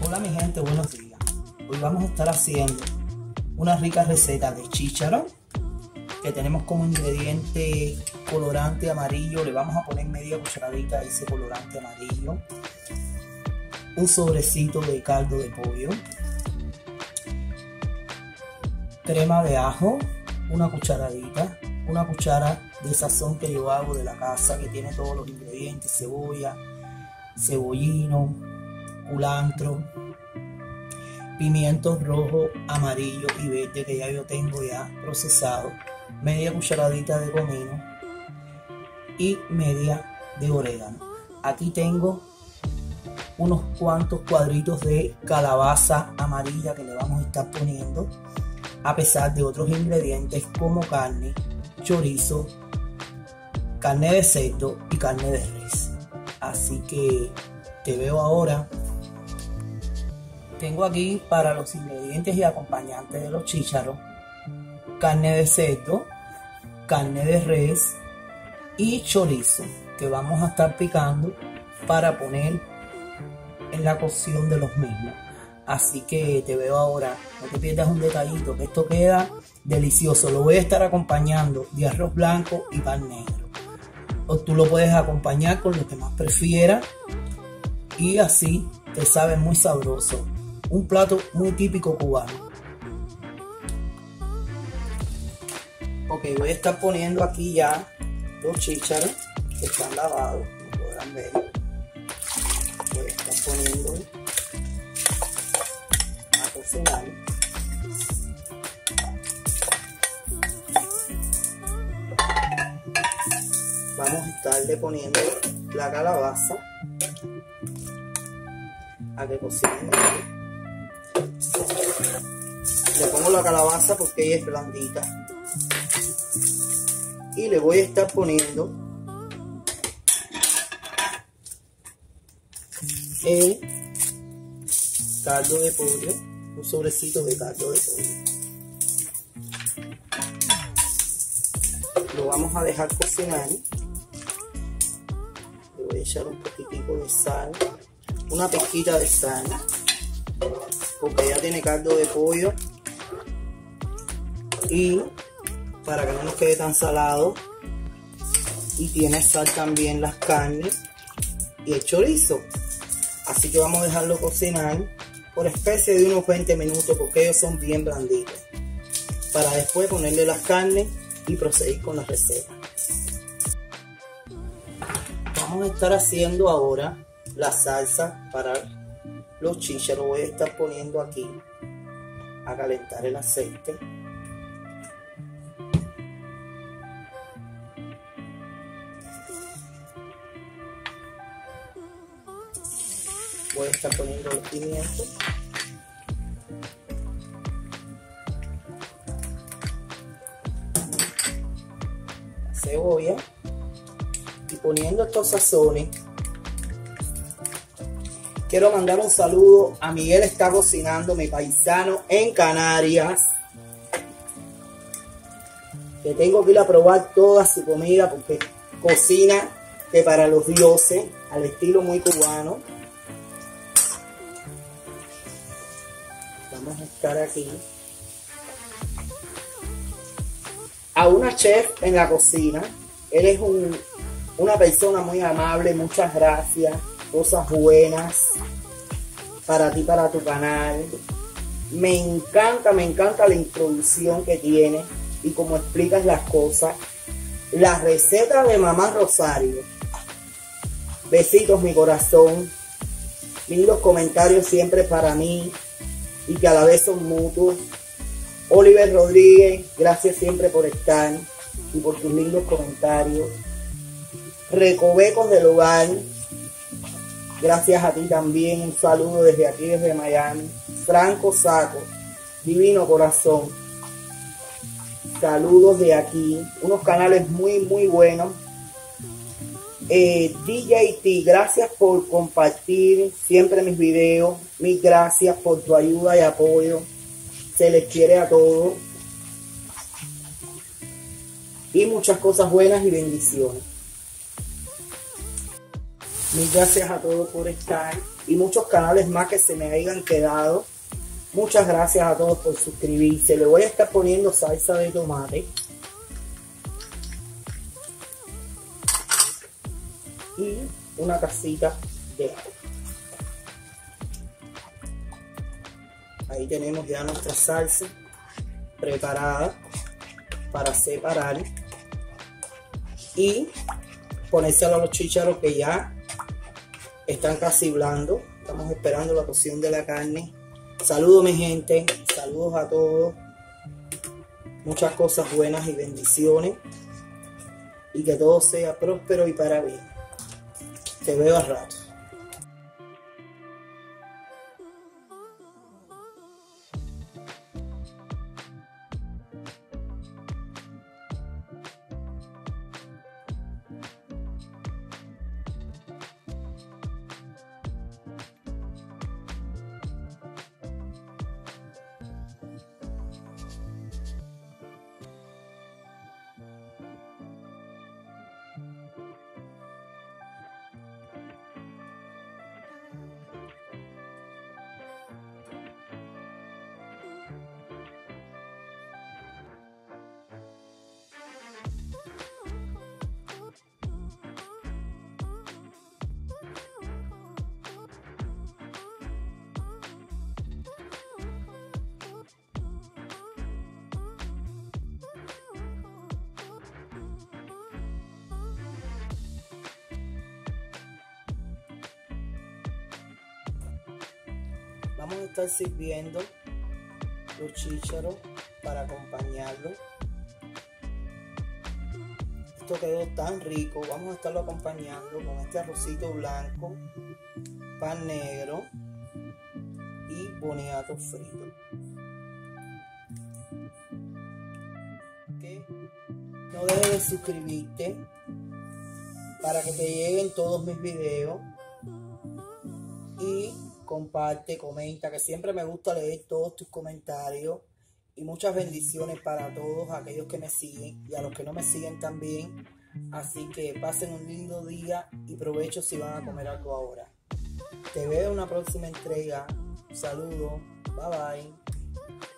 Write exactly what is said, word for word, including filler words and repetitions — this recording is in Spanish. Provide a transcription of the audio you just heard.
Hola mi gente, buenos días. Hoy vamos a estar haciendo una rica receta de chícharo que tenemos como ingrediente colorante amarillo. Le vamos a poner media cucharadita de ese colorante amarillo, un sobrecito de caldo de pollo, crema de ajo, una cucharadita, una cuchara de sazón que yo hago de la casa, que tiene todos los ingredientes: cebolla, cebollino, culantro, pimientos rojos, amarillos y verde que ya yo tengo ya procesado, media cucharadita de comino y media de orégano. Aquí tengo unos cuantos cuadritos de calabaza amarilla que le vamos a estar poniendo, a pesar de otros ingredientes como carne, chorizo, carne de cerdo y carne de res. Así que te veo ahora. Tengo aquí para los ingredientes y acompañantes de los chícharos: carne de cerdo, carne de res y chorizo, que vamos a estar picando para poner en la cocción de los mismos. Así que te veo ahora. No te pierdas un detallito, que esto queda delicioso. Lo voy a estar acompañando de arroz blanco y pan negro, o tú lo puedes acompañar con lo que más prefieras y así te sabe muy sabroso. Un plato muy típico cubano. Ok, voy a estar poniendo aquí ya los chícharos que están lavados, como podrán ver. Voy a estar poniendo a cocinar. Vamos a estarle poniendo la calabaza a que cocine. Le pongo la calabaza porque ella es blandita y le voy a estar poniendo el caldo de pollo, un sobrecito de caldo de pollo. Lo vamos a dejar cocinar. Le voy a echar un poquitico de sal, una pizquita de sal, porque ya tiene caldo de pollo, y para que no nos quede tan salado, y tiene sal también las carnes y el chorizo. Así que vamos a dejarlo cocinar por especie de unos veinte minutos, porque ellos son bien blanditos, para después ponerle las carnes y proseguir con la receta. Vamos a estar haciendo ahora la salsa para los chícharos. Voy a estar poniendo aquí a calentar el aceite. Voy a estar poniendo los pimientos, la cebolla, y poniendo estos sazones. Quiero mandar un saludo a Miguel Está Cocinando, mi paisano en Canarias, que tengo que ir a probar toda su comida porque cocina que para los dioses, al estilo muy cubano. Vamos a estar aquí a una chef en la cocina. Él es un, una persona muy amable. Muchas gracias. Cosas buenas para ti, para tu canal. Me encanta, me encanta la introducción que tiene y cómo explicas las cosas. La receta de Mamá Rosario. Besitos, mi corazón. Lindos comentarios siempre para mí y que a la vez son mutuos. Oliver Rodríguez, gracias siempre por estar y por tus lindos comentarios. Recovecos del Hogar, gracias a ti también. Un saludo desde aquí, desde Miami. Franco Saco, divino corazón. Saludos de aquí. Unos canales muy, muy buenos. Eh, D J T, gracias por compartir siempre mis videos. Mil gracias por tu ayuda y apoyo. Se les quiere a todos. Y muchas cosas buenas y bendiciones. Mil gracias a todos por estar y muchos canales más que se me hayan quedado. Muchas gracias a todos por suscribirse. Le voy a estar poniendo salsa de tomate. Y una tacita de agua. Ahí tenemos ya nuestra salsa preparada para separar y ponérselo a los chícharos que ya están casi blandos. Estamos esperando la cocción de la carne. Saludos mi gente, saludos a todos. Muchas cosas buenas y bendiciones. Y que todo sea próspero y para bien. Te veo al rato. Vamos a estar sirviendo los chícharos para acompañarlo. Esto quedó tan rico. Vamos a estarlo acompañando con este arrocito blanco, pan negro y boniato frito. ¿Okay? No dejes de suscribirte para que te lleguen todos mis videos. Y comparte, comenta, que siempre me gusta leer todos tus comentarios. Y muchas bendiciones para todos aquellos que me siguen y a los que no me siguen también. Así que pasen un lindo día y provecho si van a comer algo ahora. Te veo en una próxima entrega. Saludos. Bye bye.